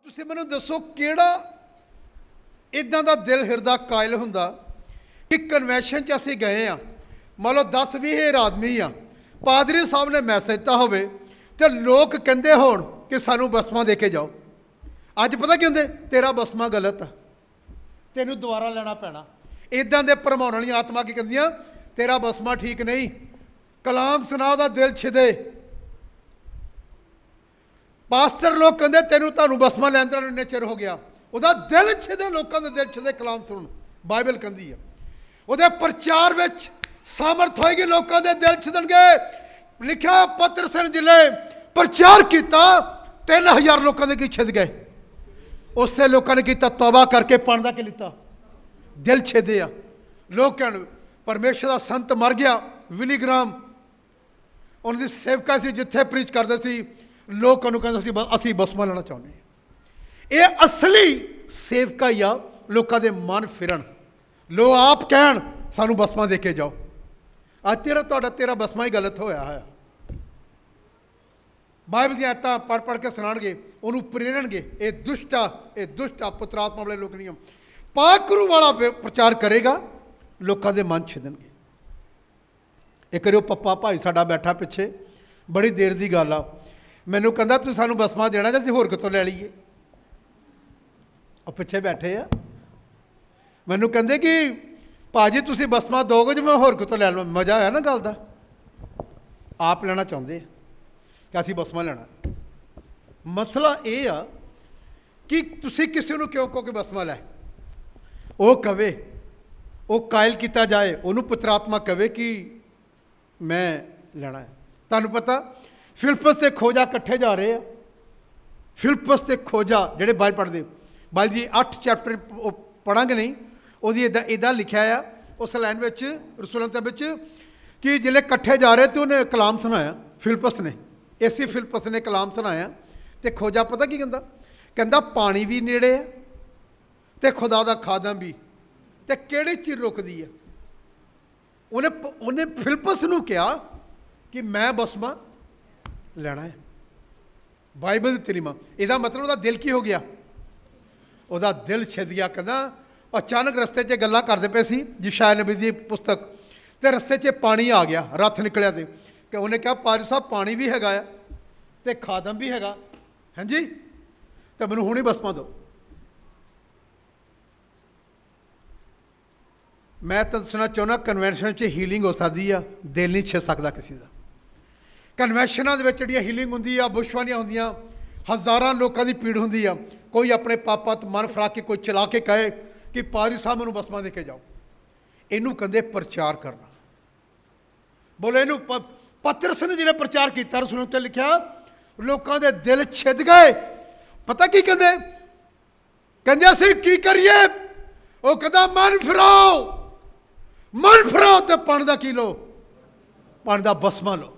ਤੁਸੀਂ ਮੈਨੂੰ ਦੱਸੋ ਕਿਹੜਾ इदा का दिल हिरदा कायल हुंदा कि कन्वैंशन च असीं गए हाँ, मान लो 10-20 आदमी आ, पादरी साहब ने मैसेज दिता होवे ते लोग कहंदे होण कि सानू बसमा दे के जाओ। अज पता की हुंदे तेरा बसमा गलत आ, तेनू दोबारा लेना पैना। इदां दे भरमाउण वाली आत्मा की कहंदियां तेरा बसमा ठीक नहीं, कलाम सुना दा दिल छिदे। पास्टर लोग कहंदे तेनू तानू बसमा लैंदे इन्ने चिर हो गया, ਉਹਦਾ दिल छिदे, लोगों के दिल छिदे कलाम सुन। बाइबल कहती है ਉਹਦੇ प्रचार ਵਿੱਚ सामर्थ होएगी, लोगों के दिल छिदणगे। लिखा पतरस ने जिले प्रचार किया 3000 लोगों ने की छिद गए। उससे लोगों ने किया तौबा करके पानी का की लिता, दिल छिदे आ। लोग कहण परमेश्वर का संत मर गया, विली ग्राम उन्होंने सेवका सी जिथे प्रीच करते सी, लोग कहते असीं बसमा लेना चाहते हैं। ये असली सेवका ही आ, लोगों के मन फिरन, लोग आप कहन सानू बसमा दे के जाओ। आज तेरा बसमा ही गलत होया है। बाइबल दी आयतां पढ़ पढ़ के सुनाणगे, उन्होंने प्रेरणगे। ये दुष्ट आ, पुत्रात्मा वाले लोग नहीं। पाकरू वाला प्रचार करेगा, लोगों के मन छिदणगे। एक करियो पप्पा भाई साडा बैठा पिछे, बड़ी देर की गल आ, मैनू कहंदा तूं सानू बसमा देना जां असीं होर कितों लै लईए। और पिछे बैठे आ, मैनू कहते कि भाजी तुसीं बसमा दोगे जो मैं होर कितों लै लवां। मज़ा आया ना गल दा, आप लेना चाहते कि असीं बसमा लेना। मसला ये आ कि तुसीं किसी नूं क्यों कहो कि बसमा लै, वो कहे, वो कायल किया जाए, उन्होंने पुत्रात्मा कहे कि मैं लेना है। तुहानूं पता फिलिप्पस ते खोजा कट्ठे जा रहे हैं। फिलिप्पस ते खोजा जिहड़े बाइबल पढ़दे, बाइबल दी 8 चैप्टर पढ़ांगे नहीं, उहदी इदा लिखा है उस लाइन में रसूलां दे कि जिले कट्ठे जा रहे तो उन्हें कलाम सुनाया फिलिप्पस ने। इसी फिलिप्पस ने कलाम सुनाया तो खोजा पता की कहंदा, कहंदा पानी भी नेड़े है तो खुदा दा खादम भी, तो किहड़ी चीज़ रुकदी है। उन्हें फिलिप्पस नूं कहा कि मैं बसमा लेना है। बाइबल दी तरीमा, इहदा मतलब उहदा दिल की हो गया, ਉਹਦਾ दिल छिद गया। कहना अचानक रस्ते 'ਚ गल्लां करते पे सी यशायाह नबी की पुस्तक, तो रस्ते 'ਚ पानी आ गया, रथ निकलिया तो कि उन्हें कहा पारी साहब पानी भी हैगा आ ते खादम भी हैगा, हाँ जी, तो मैनूं हुणे बसमा दो। मैं तो दसना चाहुंदा कन्वैंशन 'ਚ हीलिंग हो सकती है, दिल नहीं छिद सकता किसी का। कन्वैंशनां दे विच जिहड़ी हीलिंग हुंदी आ, बुशवानियां हुंदियां, हज़ारां लोगों की पीड़ होंदी आ। कोई अपने पापा तो मन फरा के कोई चला के कहे कि पारी साहब मैनूं बसमा दे के जाओ। इनू कहंदे प्रचार करना। बोले इनू पतरस ने जिहड़ा प्रचार किया, रसूलां ते लिखा लोगों के दिल छिद गए। पता की कहंदे, कहंदे असीं की करिए। वो कहंदा मन फिराओ ते पानी दा की लो, पानी दा बसमा लो।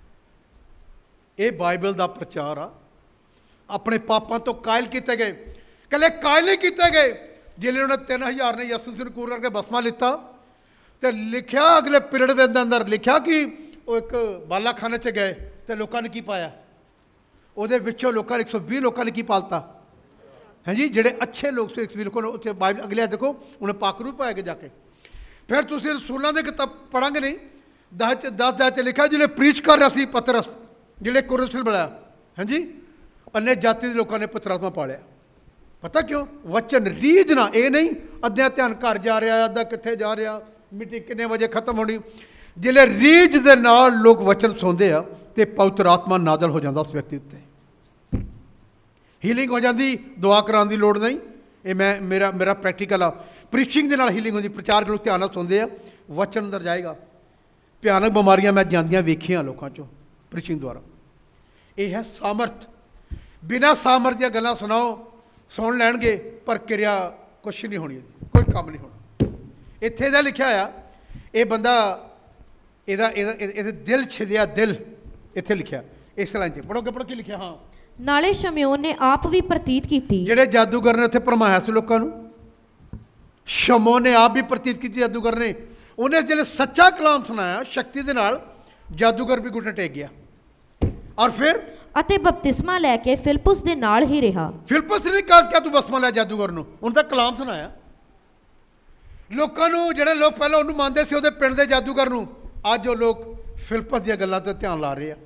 ये बाइबल का प्रचार आ। अपने पापों तो कायल किए गए, कले कायल नहीं किए गए। जिले उन्हें 3000 ने यसू से कूर करके बसमा लिता तो लिखा अगले पीरियड के अंदर लिखा कि वो एक बाला खाने च गए तो लोगों ने की पाया, वो लोगों ने 120 लोगों ने की पालता है जी। जेडे अच्छे लोग से 120 लोगों ने बाइबल अगले देखो उन्हें पाखरू पाया के जाके। फिर तुम रसूलों के किताब पढ़ांगे नहीं, 10 लिखा जिले प्रीच कर रहा सी पतरस, जिले कुरसिल बनाया, हाँ जी, अन्य जाति के लोगों ने पुत्रात्मा पालिया। पता क्यों? वचन रीझ ना, ये नहीं अद्धा ध्यान घर जा रहा, अद्धा कितने जा रहा, मीटिंग कितने बजे खत्म होनी। जिले रीझ दे नाल लोग वचन सुनते आ तो पवित्र आत्मा नादल हो जाता उस व्यक्ति उत्ते, हीलिंग हो जाती। दुआ कराने की लोड़ नहीं। ये मेरा प्रैक्टिकल आ। प्रीचिंग के नाल हीलिंग होती, प्रचार लोग ध्यान सुनते आ, वचन अंदर जाएगा। भयानक बीमारियां मैं जांदियां वेखियां लोगों चों प्रीचिंग द्वारा। यह है सामर्थ। बिना सामर्थ दी गल्लां सुनाओ, सुन लैणगे पर क्रिया कुछ नहीं होनी, कोई काम नहीं होना। इत्थे इहदा लिखिया आ, ये बंदा इहदा दिल छिदिया, दिल इत्थे लिखिया इस लाइन च पढ़ोगे, पढ़ो की लिखिया। हाँ, नाले शमौन ने आप भी प्रतीत की, जिहड़े जादूगर ने उत्थे भरमाया सी लोकां नूं, शमौन ने आप भी प्रतीत की जादूगर ने। उन्हें जिहड़े सच्चा कलाम सुनाया शक्ति दे नाल, जादूगर भी घुटने टेक गया। और फिर ਅਤੇ ਬਪਤਿਸਮਾ ਲੈ ਕੇ ਫਿਲਿਪੁਸ ਦੇ ਨਾਲ ਹੀ ਰਿਹਾ। ਫਿਲਿਪਸ ਨੇ ਕਿਹਾ ਤੂੰ ਬਸਮਾ ਲੈ ਜਾਦੂਗਰ ਨੂੰ, ਉਹਨੂੰ ਤਾਂ ਕਲਾਮ ਸੁਣਾਇਆ। ਲੋਕਾਂ ਨੂੰ, ਜਿਹੜੇ ਲੋਕ ਪਹਿਲਾਂ ਉਹਨੂੰ ਮੰਨਦੇ ਸੀ ਉਹਦੇ ਪਿੰਡ ਦੇ ਜਾਦੂਗਰ ਨੂੰ, ਅੱਜ ਉਹ ਲੋਕ ਫਿਲਿਪਸ ਦੀਆਂ ਗੱਲਾਂ ਤੇ ਧਿਆਨ ਲਾ ਰਹੇ ਆ।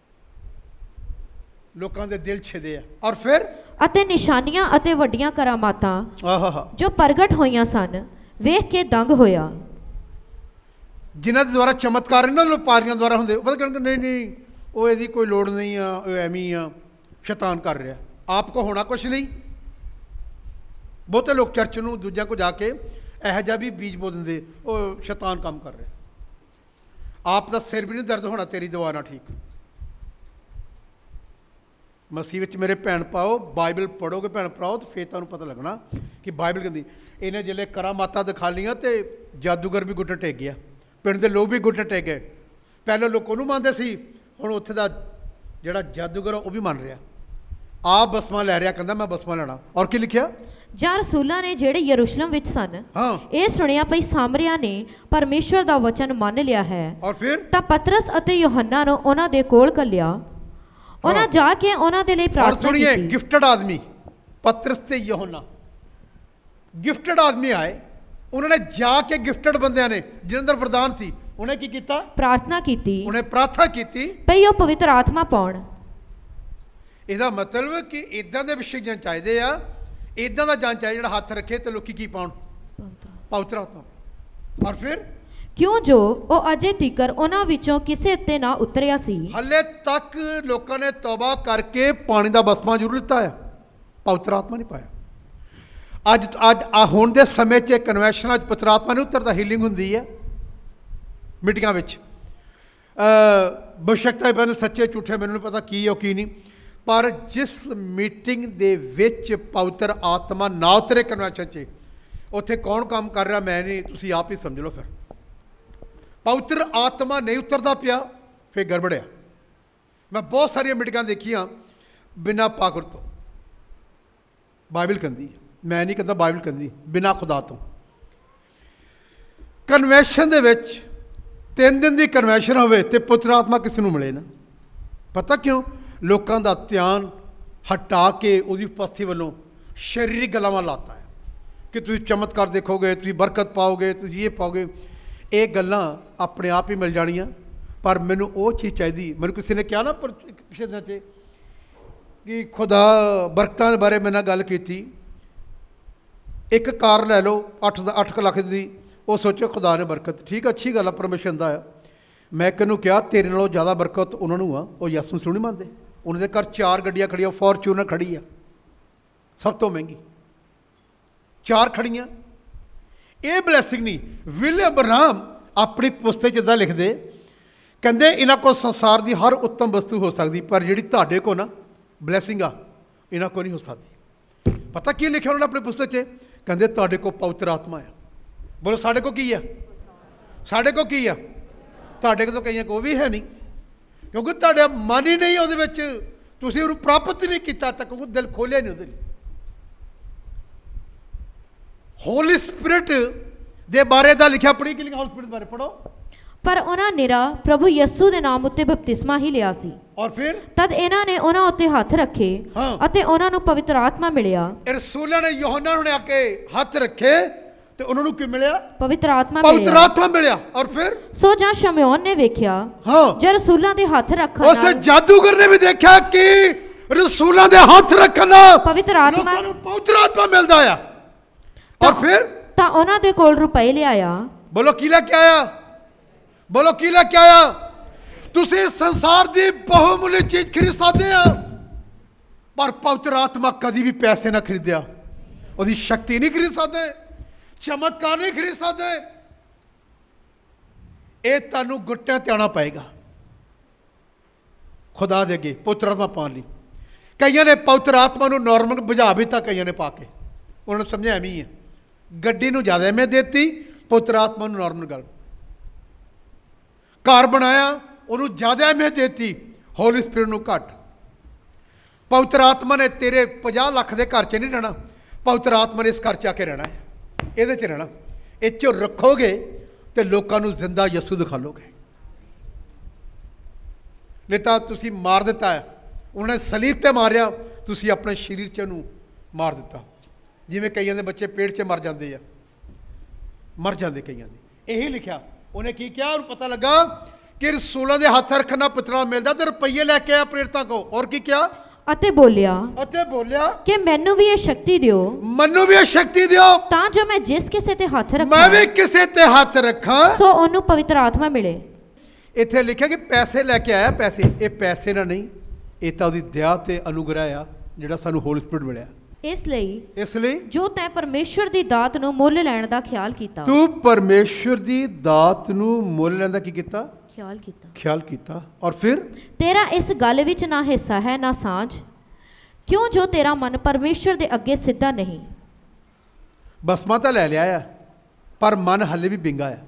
ਲੋਕਾਂ ਦੇ ਦਿਲ ਛਿਦੇ ਆ। ਔਰ ਫਿਰ ਅਤੇ ਨਿਸ਼ਾਨੀਆਂ ਅਤੇ ਵੱਡੀਆਂ ਕਰਾਮਾਤਾਂ ਆਹਾ ਜੋ ਪ੍ਰਗਟ ਹੋਈਆਂ ਸਨ ਵੇਖ ਕੇ ਦੰਗ ਹੋਇਆ। ਜਿਨ੍ਹਾਂ ਦੇ ਦੁਆਰਾ ਚਮਤਕਾਰ ਇਹਨਾਂ ਵਪਾਰੀਆਂ ਦੁਆਰਾ ਹੁੰਦੇ, ਉਹ ਪਤਾ ਕਹਿਣਗੇ ਨਹੀਂ ਨਹੀਂ ਉਹ ਇਹਦੀ ਕੋਈ ਲੋੜ ਨਹੀਂ ਆ, ਉਹ ਐਵੇਂ ਹੀ ਆ, ਸ਼ੈਤਾਨ ਕਰ ਰਿਹਾ, ਆਪ ਕੋ ਹੋਣਾ ਕੁਛ ਨਹੀਂ। ਬਹੁਤੇ ਲੋਕ ਚਰਚ ਨੂੰ ਦੂਜਿਆਂ ਕੋ ਜਾ ਕੇ ਇਹੋ ਜਿਹਾ ਵੀ ਬੀਜ ਬੋ ਦਿੰਦੇ, ਉਹ ਸ਼ੈਤਾਨ ਕੰਮ ਕਰ ਰਿਹਾ, ਆਪ ਦਾ ਸਿਰ ਵੀ ਨਹੀਂ ਦਰਦ ਹੋਣਾ ਤੇਰੀ ਦਵਾ ਨਾਲ ਠੀਕ। ਮਸੀਹ ਵਿੱਚ ਮੇਰੇ ਭੈਣ ਪਾਓ, ਬਾਈਬਲ ਪੜ੍ਹੋਗੇ ਭੈਣ ਭਰਾਓ, ਤਾਂ ਫਿਰ ਤੁਹਾਨੂੰ ਪਤਾ ਲੱਗਣਾ ਕਿ ਬਾਈਬਲ ਕਹਿੰਦੀ ਇਹਨੇ ਜਿਹੜੇ ਕਰਾਮਾਤਾਂ ਦਿਖਾ ਲਈਆਂ ਤੇ ਜਾਦੂਗਰ ਵੀ ਗੁੱਟੇ ਟੇਕ ਗਿਆ, ਪਿੰਡ ਦੇ ਲੋਕ ਵੀ ਗੁੱਟੇ ਟੇਕ ਗਏ। ਪਹਿਲਾਂ ਲੋਕ ਉਹਨੂੰ ਮੰਨਦੇ ਸੀ, ਹੁਣ ਉੱਥੇ ਦਾ ਜਿਹੜਾ ਜਾਦੂਗਰ ਉਹ ਵੀ ਮੰਨ ਰਿਹਾ, ਆਪ ਬਸਮਾ ਲੈ ਰਿਹਾ, ਕਹਿੰਦਾ ਮੈਂ ਬਸਮਾ ਲੈਣਾ। ਔਰ ਕੀ ਲਿਖਿਆ? ਜਾਂ ਰਸੂਲਾਂ ਨੇ ਜਿਹੜੇ ਯਰੂਸ਼ਲਮ ਵਿੱਚ ਸਨ ਹਾਂ ਇਹ ਸੁਣਿਆ ਭਈ ਸਾਮਰੀਆਂ ਨੇ ਪਰਮੇਸ਼ਵਰ ਦਾ ਵਚਨ ਮੰਨ ਲਿਆ ਹੈ। ਔਰ ਫਿਰ ਤਾਂ ਪਤਰਸ ਅਤੇ ਯੋਹੰਨਾ ਨੂੰ ਉਹਨਾਂ ਦੇ ਕੋਲ ਘੱਲਿਆ। ਉਹਨਾਂ ਜਾ ਕੇ ਉਹਨਾਂ ਦੇ ਲਈ ਔਰ ਪ੍ਰਾਰਥਨਾ ਸੁਣੀਏ, ਕੀਤੀ। ਗਿਫਟਡ ਆਦਮੀ ਪਤਰਸ ਤੇ ਯੋਹੰਨਾ ਗਿਫਟਡ ਆਦਮੀ ਆਏ, ਉਹਨਾਂ ਨੇ ਜਾ ਕੇ ਗਿਫਟਡ ਬੰਦਿਆਂ ਨੇ ਜਿਹਨਾਂ ਅੰਦਰ ਵਰਦਾਨ ਸੀ, ਉਹਨੇ ਕੀ ਕੀਤਾ? ਪ੍ਰਾਰਥਨਾ ਕੀਤੀ ਉਹਨੇ ਪ੍ਰਾਰਥਨਾ ਕੀਤੀ ਭਈ ਉਹ ਪਵਿੱਤਰ ਆਤਮਾ ਪਾਉਣ। ਇਹਦਾ ਮਤਲਬ ਕਿ ਇਦਾਂ ਦੇ ਵਿਸ਼ੇ ਜਾਂ ਚਾਹੀਦੇ ਆ, ਇਦਾਂ ਦਾ ਜਾਂ ਚਾਹੀਦਾ ਜਿਹੜਾ ਹੱਥ ਰੱਖੇ ਤੇ ਲੋਕੀ ਕੀ ਪਾਉਣ? ਪਵਿੱਤਰ ਆਤਮਾ। ਔਰ ਫਿਰ ਕਿਉਂ ਜੋ ਉਹ ਅਜੇ ਤੀਕਰ ਉਹਨਾਂ ਵਿੱਚੋਂ ਕਿਸੇ ਉੱਤੇ ਨਾ ਉਤਰਿਆ ਸੀ। ਹਲੇ ਤੱਕ ਲੋਕਾਂ ਨੇ ਤੌਬਾ ਕਰਕੇ ਪਾਣੀ ਦਾ ਬਸਮਾ ਜ਼ਰੂਰ ਲਿੱਤਾ ਆ, ਪਵਿੱਤਰ ਆਤਮਾ ਨਹੀਂ ਪਾਇਆ। ਅੱਜ ਹੁਣ ਦੇ ਸਮੇਂ 'ਚ ਕਨਵੈਨਸ਼ਨਾਂ 'ਚ ਪਵਿੱਤਰ ਆਤਮਾ ਨਹੀਂ ਉਤਰਦਾ, ਹੀਲਿੰਗ ਹੁੰਦੀ ਹੈ ਮੀਟਿੰਗਾਂ ਵਿੱਚ। ਬੇਸ਼ੱਕ ਤਾਂ ਸੱਚੇ ਝੂਠੇ ਮੈਨੂੰ ਨਹੀਂ ਪਤਾ ਕੀ ਹੈ ਕੀ ਨਹੀਂ, ਪਰ ਜਿਸ ਮੀਟਿੰਗ ਦੇ ਵਿੱਚ ਪਵਿੱਤਰ ਆਤਮਾ ਨਾ ਉਤਰੇ ਕਨਵੈਨਸ਼ਨ 'ਚ, ਉੱਥੇ ਕੌਣ ਕੰਮ ਕਰ ਰਿਹਾ ਮੈਂ ਨਹੀਂ, ਤੁਸੀਂ ਆਪ ਹੀ ਸਮਝ ਲਓ। ਫਿਰ ਪਵਿੱਤਰ ਆਤਮਾ ਨਹੀਂ ਉਤਰਦਾ ਪਿਆ, ਫਿਰ ਗੜਬੜਿਆ। ਮੈਂ ਬਹੁਤ ਸਾਰੀਆਂ ਮੀਟਿੰਗਾਂ ਦੇਖੀਆਂ ਬਿਨਾਂ ਪਾਗਰ ਤੋਂ, ਬਾਈਬਲ ਕਹਿੰਦੀ, ਮੈਂ ਨਹੀਂ ਕਹਿੰਦਾ, ਬਾਈਬਲ ਕਹਿੰਦੀ ਬਿਨਾਂ ਖੁਦਾ ਤੋਂ। ਕਨਵੈਨਸ਼ਨ ਦੇ ਵਿੱਚ 3 ਦਿਨ ਦੀ ਕਨਵੈਨਸ਼ਨ ਹੋਵੇ ਤੇ ਪਵਿੱਤਰ ਆਤਮਾ ਕਿਸੇ ਨੂੰ ਮਿਲੇ ਨਾ। ਪਤਾ ਕਿਉਂ? ਲੋਕਾਂ ਦਾ ਧਿਆਨ ਹਟਾ ਕੇ ਉਹਦੀ ਉਪਸਥਿਤੀ ਵੱਲੋਂ ਸਰੀਰਕ ਗੱਲਾਂ ਵੱਲ ਲਾਤਾ ਹੈ ਕਿ ਤੁਸੀਂ ਚਮਤਕਾਰ ਦੇਖੋਗੇ, ਤੁਸੀਂ ਬਰਕਤ ਪਾਓਗੇ, ਤੁਸੀਂ ਇਹ ਪਾਓਗੇ। ਇਹ ਗੱਲਾਂ ਆਪਣੇ ਆਪ ਹੀ ਮਿਲ ਜਾਣੀਆਂ, ਪਰ ਮੈਨੂੰ ਉਹ ਚੀਜ਼ ਚਾਹੀਦੀ। ਮੈਨੂੰ ਕਿਸੇ ਨੇ ਕਿਹਾ ਨਾ ਪਿਛਲੇ ਦਿਨਾਂ 'ਚ ਕਿ ਖੁਦਾ ਬਰਕਤਾਂ ਦੇ ਬਾਰੇ ਮੇਰੇ ਨਾਲ ਗੱਲ ਕੀਤੀ। ਇੱਕ ਕਾਰ ਲੈ ਲਓ 8 ਲੱਖ ਦੀ, ਉਹ ਸੋਚੋ ਖੁਦਾ ਨੇ ਬਰਕਤ, ਠੀਕ ਅੱਛੀ ਗੱਲ ਆ, ਪਰਮੇਸ਼ਰ ਦਾ ਆ। ਮੈਂ ਕਿਹਨੂੰ ਕਿਹਾ ਤੇਰੇ ਨਾਲੋਂ ਜ਼ਿਆਦਾ ਬਰਕਤ ਉਹਨਾਂ ਨੂੰ ਆ, ਉਹ ਯਿਸੂ ਨੂੰ ਨਹੀਂ ਮੰਨਦੇ। ਉਹਨਾਂ ਦੇ ਘਰ 4 ਗੱਡੀਆਂ ਖੜੀਆਂ, ਫੋਰਚੂਨਰ ਖੜੀ ਆ ਸਭ ਤੋਂ ਮਹਿੰਗੀ, 4 ਖੜੀਆਂ। ਇਹ ਬਲੈਸਿੰਗ ਨਹੀਂ। ਵਿਲੀਅਮ ਬਰਾਮ ਆਪਣੀ ਪੁਸਤਕ 'ਚ ਇੱਦਾਂ ਲਿਖਦੇ, ਕਹਿੰਦੇ ਇਹਨਾਂ ਕੋਲ ਸੰਸਾਰ ਦੀ ਹਰ ਉੱਤਮ ਵਸਤੂ ਹੋ ਸਕਦੀ, ਪਰ ਜਿਹੜੀ ਤੁਹਾਡੇ ਕੋਲ ਨਾ ਬਲੈਸਿੰਗ ਆ, ਇਹਨਾਂ ਕੋਲ ਨਹੀਂ ਹੋ ਸਕਦੀ। ਪਤਾ ਕੀ ਲਿਖਿਆ ਉਹਨਾਂ ਨੇ ਆਪਣੀ ਪੁਸਤਕ 'ਚ? ਕਹਿੰਦੇ ਤੁਹਾਡੇ ਕੋਲ ਪਵਿੱਤਰ ਆਤਮਾ ਆ। ਬੋਲੋ ਸਾਡੇ ਕੋਲ ਕੀ ਆ? ਸਾਡੇ ਕੋਲ ਕੀ ਆ? ਤੁਹਾਡੇ ਕੋਲ ਤਾਂ ਕਈਆਂ ਕੋਲ ਵੀ ਹੈ ਨਹੀਂ, ਕਿਉਂਕਿ ਤੁਹਾਡਾ ਮਨ ਹੀ ਨਹੀਂ ਉਹਦੇ ਵਿੱਚ, ਤੁਸੀਂ ਉਹਨੂੰ ਪ੍ਰਾਪਤ ਨਹੀਂ ਕੀਤਾ ਤੱਕ, ਉਹ ਦਿਲ ਖੋਲਿਆ ਨਹੀਂ ਉਹਦੇ ਲਈ। ਹੋਲੀ ਸਪਿਰਿਟ ਦੇ ਬਾਰੇ ਦਾ ਲਿਖਿਆ, ਪੜ੍ਹੀ ਕਿ ਲਿਖਿਆ ਹੋਲੀ ਸਪਿਰਿਟ ਬਾਰੇ? ਪੜ੍ਹੋ। ਪਰ ਉਹਨਾਂ ਨਿਰਾ ਪ੍ਰਭੂ ਯਿਸੂ ਦੇ ਨਾਮ ਉੱਤੇ ਬਪਤਿਸਮਾ ਹੀ ਲਿਆ ਸੀ। ਔਰ ਫਿਰ ਤਦ ਇਹਨਾਂ ਨੇ ਉਹਨਾਂ ਉੱਤੇ ਹੱਥ ਰੱਖੇ ਅਤੇ ਉਹਨਾਂ ਨੂੰ ਪਵਿੱਤਰ ਆਤਮਾ ਮਿਲਿਆ। ਰਸੂਲਾਂ ਨੇ ਯੋਹੰਨਾ ਨੂੰ ਆ ਕੇ ਹੱਥ ਰੱਖੇ ਤੇ ਉਹਨਾਂ ਨੂੰ ਕੀ ਮਿਲਿਆ? ਪਵਿੱਤਰ ਆਤਮਾ ਪਵਿੱਤਰ ਆਤਮਾ ਮਿਲਿਆ। ਔਰ ਫਿਰ ਸੋ ਜਾਂ ਸ਼ਮਯੋਨ ਨੇ ਵੇਖਿਆ ਜੇ ਰਸੂਲਾਂ ਦੇ ਹੱਥ ਰੱਖਣ ਉਸ ਜਾਦੂਗਰ ਨੇ ਵੀ ਦੇਖਿਆ ਕਿ ਰਸੂਲਾਂ ਦੇ ਹੱਥ ਰੱਖਣ ਨਾਲ ਪਵਿੱਤਰ ਆਤਮਾ ਨੂੰ ਪਵਿੱਤਰ ਆਤਮਾ ਮਿਲਦਾ ਆ। ਔਰ ਫਿਰ ਤਾਂ ਉਹਨਾਂ ਦੇ ਕੋਲ ਰੁਪਏ ਲਿਆਇਆ। ਬੋਲੋ ਕੀ ਲੈ ਕੇ ਆਇਆ? ਬੋਲੋ ਕੀ ਲੈ ਕੇ ਆਇਆ? ਤੁਸੀਂ ਸੰਸਾਰ ਦੀ ਬਹੁਮੁੱਲੀ ਚੀਜ਼ ਖਰੀਦ ਸਕਦੇ ਆ, ਪਰ ਪਵਿੱਤਰ ਆਤਮਾ ਕਦੀ ਵੀ ਪੈਸੇ ਨਾ ਖਰੀਦਿਆ। ਉਹਦੀ ਸ਼ਕਤੀ ਨਹੀਂ ਖਰੀਦ ਸਕਦੇ, ਚਮਤਕਾਰ ਨਹੀਂ ਖਰੀਦ ਸਕਦੇ। ਇਹ ਤੁਹਾਨੂੰ ਗੁੱਟਿਆਂ ਤੇ ਆਉਣਾ ਪਏਗਾ ਖੁਦਾ ਦੇ ਅੱਗੇ ਪਵਿੱਤਰ ਆਤਮਾ ਪਾਉਣ ਲਈ। ਕਈਆਂ ਨੇ ਪਵਿੱਤਰ ਆਤਮਾ ਨੂੰ ਨਾਰਮਲ ਬੁਝਾ ਵੀ ਦਿੱਤਾ, ਕਈਆਂ ਨੇ ਪਾ ਕੇ ਉਹਨਾਂ ਨੂੰ ਸਮਝਿਆ ਐਵੇਂ ਹੀ ਹੈ। ਗੱਡੀ ਨੂੰ ਜ਼ਿਆਦਾ ਅਹਿਮੀਅਤ ਦਿੱਤੀ, ਪਵਿੱਤਰ ਆਤਮਾ ਨੂੰ ਨਾਰਮਲ ਗੱਲ। ਘਰ ਬਣਾਇਆ, ਉਹਨੂੰ ਜ਼ਿਆਦਾ ਅਹਿਮੀਅਤ ਦਿੱਤੀ, ਹੋਲੀ ਸਪਿਰਿਟ ਨੂੰ ਘੱਟ। ਪਵਿੱਤਰ ਆਤਮਾ ਨੇ ਤੇਰੇ 50 ਲੱਖ ਦੇ ਘਰ 'ਚ ਨਹੀਂ ਰਹਿਣਾ, ਪਵਿੱਤਰ ਆਤਮਾ ਨੇ ਇਸ ਘਰ 'ਚ ਆ ਕੇ ਰਹਿਣਾ ਹੈ, ਇਹਦੇ 'ਚ ਰਹਿਣਾ। ਇਹ 'ਚ ਰੱਖੋਗੇ ਤੇ ਲੋਕਾਂ ਨੂੰ ਜ਼ਿੰਦਾ ਯਿਸੂ ਦਿਖਾ ਲੋਗੇ। ਨਹੀਂ ਤਾਂ ਤੁਸੀਂ ਮਾਰ ਦਿੱਤਾ ਹੈ, ਉਹਨੇ ਸਲੀਬ ਤੇ ਮਾਰਿਆ, ਤੁਸੀਂ ਆਪਣੇ ਸਰੀਰ 'ਚ ਉਹਨੂੰ ਮਾਰ ਦਿੱਤਾ। ਜਿਵੇਂ ਕਈਆਂ ਦੇ ਬੱਚੇ ਪੇਟ 'ਚ ਮਰ ਜਾਂਦੇ ਆ, ਮਰ ਜਾਂਦੇ ਕਈਆਂ ਦੇ। ਇਹੀ ਲਿਖਿਆ ਉਹਨੇ ਕੀ ਕਿਹਾ, ਉਹਨੂੰ ਪਤਾ ਲੱਗਾ ਕਿ ਰਸੂਲਾਂ ਦੇ ਹੱਥ ਰੱਖਣਾ ਪਿਤਰਾ ਮਿਲਦਾ ਤੇ ਰੁਪਈਏ ਲੈ ਕੇ ਆਇਆ ਪ੍ਰੇਰਿਤਾਂ ਕੋ। ਔਰ ਕੀ ਕਿਹਾ, ਅਤੇ ਬੋਲਿਆ ਕਿ ਮੈਨੂੰ ਵੀ ਇਹ ਸ਼ਕਤੀ ਦਿਓ, ਮੈਨੂੰ ਵੀ ਇਹ ਸ਼ਕਤੀ ਦਿਓ ਤਾਂ ਜੋ ਮੈਂ ਜਿਸ ਕਿਸੇ ਤੇ ਹੱਥ ਰੱਖਾਂ, ਮੈਂ ਵੀ ਕਿਸੇ ਤੇ ਹੱਥ ਰੱਖਾਂ, ਸੋ ਉਹਨੂੰ ਪਵਿੱਤਰ ਆਤਮਾ ਮਿਲੇ। ਇੱਥੇ ਲਿਖਿਆ ਕਿ ਪੈਸੇ ਲੈ ਕੇ ਆਇਆ। ਪੈਸੇ, ਇਹ ਪੈਸੇ ਨਾਲ ਨਹੀਂ, ਇਹ ਤਾਂ ਉਹਦੀ ਦਇਆ ਤੇ ਅਨੁਗ੍ਰਹਿ ਆ ਜਿਹੜਾ ਸਾਨੂੰ ਹੋਲੀ ਸਪਿਰਿਟ ਮਿਲਿਆ। ਇਸ ਲਈ ਜੋ ਤੈਂ ਪਰਮੇਸ਼ਵਰ ਦੀ ਦਾਤ ਨੂੰ ਮੁੱਲ ਲੈਣ ਦਾ ਖਿਆਲ ਕੀਤਾ, ਤੂੰ ਪਰਮੇਸ਼ਵਰ ਦੀ ਦਾਤ ਨੂੰ ਮੁੱਲ ਲੈਣ ਦਾ ਕੀ ਕੀਤਾ, ਖਿਆਲ ਕੀਤਾ। ਔਰ ਫਿਰ ਤੇਰਾ ਇਸ ਗੱਲ ਵਿੱਚ ਨਾ ਹਿੱਸਾ ਹੈ ਨਾ ਸਾਂਝ, ਕਿਉਂ ਜੋ ਤੇਰਾ ਮਨ ਪਰਮੇਸ਼ਵਰ ਦੇ ਅੱਗੇ ਸਿੱਧਾ ਨਹੀਂ। ਬਸਮਾ ਤਾਂ ਲੈ ਲਿਆ ਆ, ਪਰ ਮਨ ਹੱਲੇ ਵੀ ਬਿੰਗਾ ਆ।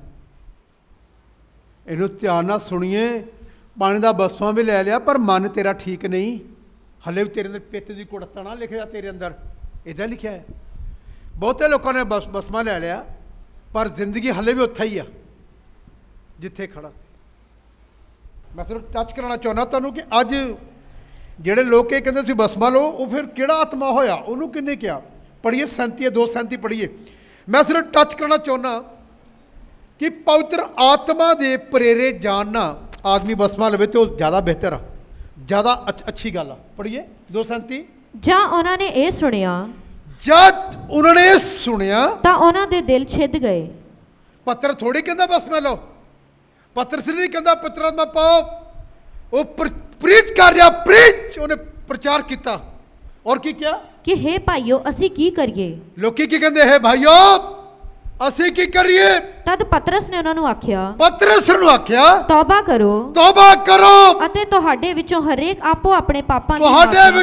ਇਹਨੂੰ ਧਿਆਨ ਨਾਲ ਸੁਣੀਏ, ਪਾਣੀ ਦਾ ਬਸਮਾ ਵੀ ਲੈ ਲਿਆ ਪਰ ਮਨ ਤੇਰਾ ਠੀਕ ਨਹੀਂ, ਹੱਲੇ ਵੀ ਤੇਰੇ ਅੰਦਰ ਪਿੱਤ ਦੀ ਕੁੜਤਣਾ ਲਿਖ ਰਿਹਾ, ਤੇਰੇ ਅੰਦਰ ਇੱਦਾਂ ਲਿਖਿਆ ਹੈ। ਬਹੁਤੇ ਲੋਕਾਂ ਨੇ ਬਸਮਾ ਲੈ ਲਿਆ ਪਰ ਜ਼ਿੰਦਗੀ ਹੱਲੇ ਵੀ ਉੱਥੇ ਹੀ ਆ ਜਿੱਥੇ ਖੜਾ ਸੀ। ਮੈਂ ਸਿਰਫ ਟੱਚ ਕਰਾਉਣਾ ਚਾਹੁੰਦਾ ਤੁਹਾਨੂੰ ਕਿ ਅੱਜ ਜਿਹੜੇ ਲੋਕ ਇਹ ਕਹਿੰਦੇ ਸੀ ਬਸਮਾ ਲਓ, ਉਹ ਫਿਰ ਕਿਹੜਾ ਆਤਮਾ ਹੋਇਆ, ਉਹਨੂੰ ਕਿਹਨੇ ਕਿਹਾ? ਪੜ੍ਹੀਏ 37:2-37 ਪੜ੍ਹੀਏ। ਮੈਂ ਸਿਰਫ ਟੱਚ ਕਰਨਾ ਚਾਹੁੰਦਾ ਕਿ ਪਵਿੱਤਰ ਆਤਮਾ ਦੇ ਪ੍ਰੇਰੇ ਜਾਣ ਨਾਲ ਆਦਮੀ ਬਸਮਾ ਲਵੇ ਤੇ ਉਹ ਜ਼ਿਆਦਾ ਬਿਹਤਰ ਆ, ਜ਼ਿਆਦਾ ਅੱਛੀ ਗੱਲ ਆ। ਪੜ੍ਹੀਏ 2:37। ਜਾਂ ਉਹਨਾਂ ਨੇ ਇਹ ਸੁਣਿਆ, ਜਦ ਉਹਨਾਂ ਨੇ ਇਹ ਸੁਣਿਆ ਤਾਂ ਉਹਨਾਂ ਦੇ ਦਿਲ ਛਿੱਦ ਗਏ। ਪੱਤਰ ਥੋੜੀ ਕਹਿੰਦਾ ਬਸਮਾ ਲਓ, ਪੱਤਰ ਸਿਰ ਨਹੀਂ ਕਹਿੰਦਾ ਪਵਿੱਤਰ ਆਤਮਾ ਪਾਓ, ਉਹ ਪ੍ਰੀਚ ਕਰ ਰਿਹਾ, ਪ੍ਰੀਚ ਉਹਨੇ ਪ੍ਰਚਾਰ ਕੀਤਾ। ਔਰ ਕੀ ਕਿਹਾ ਕਿ ਹੇ ਭਾਈਓ ਅਸੀਂ ਕੀ ਕਰੀਏ? ਲੋਕੀ ਕੀ ਕਹਿੰਦੇ, ਹੈ ਭਾਈਓ ਅਸੀਂ ਕੀ ਕਰੀਏ? ਤਦ ਪਤਰਸ ਨੇ ਉਹਨਾਂ ਨੂੰ ਆਖਿਆ, ਪਤਰਸ ਨੂੰ ਆਖਿਆ, ਤੌਬਾ ਕਰੋ ਅਤੇ ਤੁਹਾਡੇ ਵਿੱਚੋਂ ਹਰੇਕ ਆਪੋ ਆਪਣੇ ਪਾਪਾਂ ਦੀ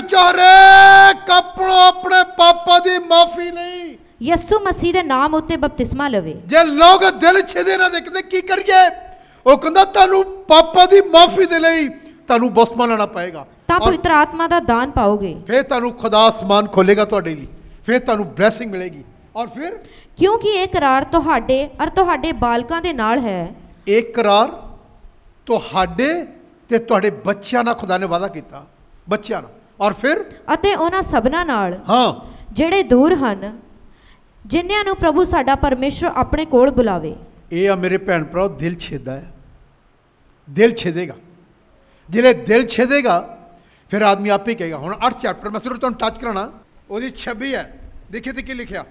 ਆਪਣੇ ਪਾਪਾਂ ਦੀ ਮਾਫੀ ਲਈ ਯਿਸੂ ਮਸੀਹ ਦੇ ਨਾਮ ਉੱਤੇ ਬਪਤਿਸਮਾ ਲਵੇ। ਜੇ ਲੋਕ ਦਿਲ ਛੇਦੇ ਨਾ ਦੇਖਦੇ ਕੀ ਕਰੀਏ, ਉਹ ਕਹਿੰਦਾ ਤੁਹਾਨੂੰ ਪਾਪਾਂ ਦੀ ਮਾਫੀ ਦੇ ਲਈ ਤੁਹਾਨੂੰ ਬਪਤਿਸਮਾ ਲੈਣਾ ਪਏਗਾ, ਤਾਂ ਪਵਿੱਤਰ ਆਤਮਾ ਦਾ ਦਾਨ ਪਾਓਗੇ, ਫਿਰ ਤੁਹਾਨੂੰ ਖੁਦਾ ਅਸਮਾਨ ਖੋਲੇਗਾ ਤੁਹਾਡੇ ਲਈ, ਫਿਰ ਤੁਹਾਨੂੰ ਬਲੇਸਿੰਗ ਮਿਲੇਗੀ। ਔਰ ਫਿਰ ਕਿਉਂਕਿ ਇਹ ਕਰਾਰ ਤੁਹਾਡੇ ਔਰ ਤੁਹਾਡੇ ਬਾਲਕਾਂ ਦੇ ਨਾਲ ਹੈ। ਇਹ ਕਰਾਰ ਤੁਹਾਡੇ ਤੇ ਤੁਹਾਡੇ ਬੱਚਿਆਂ ਨਾਲ ਖੁਦਾ ਨੇ ਵਾਅਦਾ ਕੀਤਾ, ਬੱਚਿਆਂ ਨਾਲ। ਔਰ ਫਿਰ ਅਤੇ ਉਹਨਾਂ ਸਭਨਾਂ ਨਾਲ ਹਾਂ ਜਿਹੜੇ ਦੂਰ ਹਨ, ਜਿਨ੍ਹਾਂ ਨੂੰ ਪ੍ਰਭੂ ਸਾਡਾ ਪਰਮੇਸ਼ਰ ਆਪਣੇ ਕੋਲ ਬੁਲਾਵੇ। ਇਹ ਆ ਮੇਰੇ ਭੈਣ ਭਰਾ, ਦਿਲ ਛੇਦਾ ਹੈ, ਦਿਲ ਛੇਦੇਗਾ। ਜਿਹੜੇ ਦਿਲ ਛੇਦੇਗਾ ਫਿਰ ਆਦਮੀ ਆਪੇ ਕਹੇਗਾ। ਹੁਣ 8 ਚੈਪਟਰ ਮੈਂ ਸਿਰਫ ਤੁਹਾਨੂੰ ਟੱਚ ਕਰਾਣਾ, ਉਹਦੀ 26 ਹੈ। ਦੇਖਿए ਤੇ ਕੀ ਲਿਖਿਆ,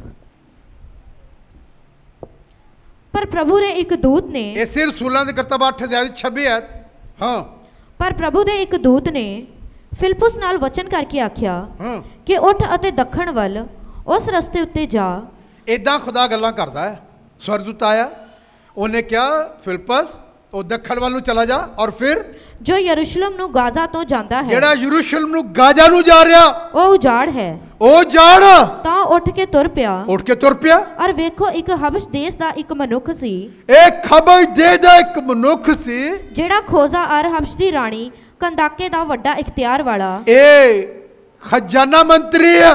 ਪਰ ਪ੍ਰਭੂ ਦੇ ਇੱਕ ਦੂਤ ਨੇ, ਇਸੇ ਰਸੂਲਾਂ ਦੇ ਕਰਤਬ 8 ਅਧਿਆਇ 26 ਹੈ। ਹਾਂ, ਪਰ ਪ੍ਰਭੂ ਦੇ ਇੱਕ ਦੂਤ ਨੇ ਫਿਲਿਪੁਸ ਨਾਲ ਵਚਨ ਕਰਕੇ ਆਖਿਆ ਕਿ ਉੱਠ ਅਤੇ ਦੱਖਣ ਵੱਲ ਉਸ ਰਸਤੇ ਉੱਤੇ ਜਾ। ਇਦਾਂ ਖੁਦਾ ਗੱਲਾਂ ਕਰਦਾ ਹੈ। ਸਵਰਗਦੂਤ ਆਇਆ, ਉਹਨੇ ਕਿਹਾ ਫਿਲਿਪਸ ਉਹ ਦੱਖਣ ਵੱਲ ਨੂੰ ਚਲਾ ਜਾ। ਔਰ ਫਿਰ ਜੋ ਯਰੂਸ਼ਲਮ ਨੂੰ ਗਾਜ਼ਾ ਤੋਂ ਜਾਂਦਾ ਹੈ, ਜਿਹੜਾ ਯਰੂਸ਼ਲਮ ਨੂੰ ਗਾਜ਼ਾ ਨੂੰ ਜਾ ਰਿਹਾ, ਉਹ ਉਜਾੜ ਹੈ, ਉਹ ਜਾੜ। ਤਾਂ ਉੱਠ ਕੇ ਤੁਰ ਪਿਆ। ਔਰ ਵੇਖੋ ਇੱਕ ਹਬਸ਼ ਦੇਸ਼ ਦਾ ਇੱਕ ਮਨੁੱਖ ਸੀ, ਇੱਕ ਹਬਸ਼ ਦੇਸ਼ ਦਾ ਇੱਕ ਮਨੁੱਖ ਸੀ, ਜਿਹੜਾ ਖੋਜ਼ਾ ਅਰ ਹਬਸ਼ ਦੀ ਰਾਣੀ ਕੰਦਾਕੇ ਦਾ ਵੱਡਾ ਇਖਤਿਆਰ ਵਾਲਾ, ਇਹ ਖਜ਼ਾਨਾ ਮੰਤਰੀ ਆ।